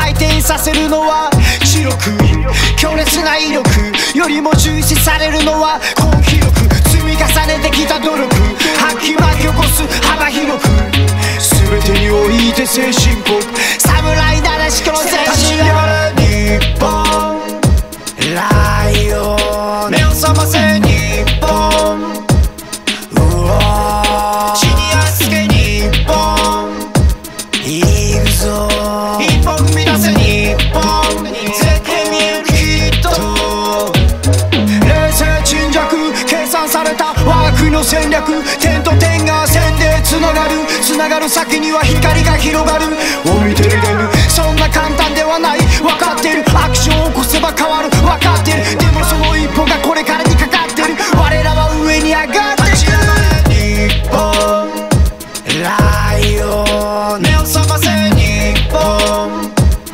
回転させるのは白く強烈な威力よりも重視されるのは根気力積み重ねてきた努力吐き巻き起こす幅広く全てにおいて精神国侍ならしこの全身立ち上がる日本ライオン目を覚ませ日本地に足つけ日本行くぞ一歩踏み出せ日本絶対見えるきっと冷静沈着計算された我が国の戦略点と点が線でつながる先には光が広がる置いてるでるそんな簡単ではない分かってるアクションを起こせば変わる分かってるでもその一歩がこれからにかかってる我らは上に上がって立ち上がれ日本ライオン目を覚ませ日本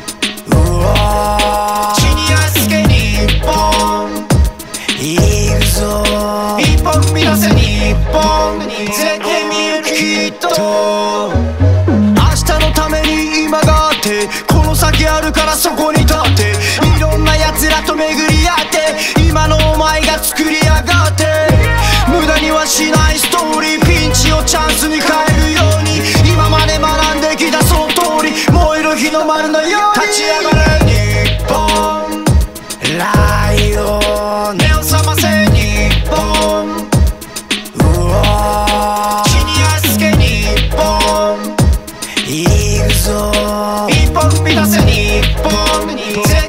地に足つけ日本行くぞ一歩踏み出せ日本絶対見えるきっと明日のために今があってこの先あるからそこに立っていろんな奴らと巡り合って今のお前が作り上がって無駄にはしないストーリーピンチをチャンスに変えるように今まで学んできたその通り燃える日の丸のように立ち上がれ日本ライオン目を覚ませ日本地に足つけ日本行くぞ一歩踏み出せ日本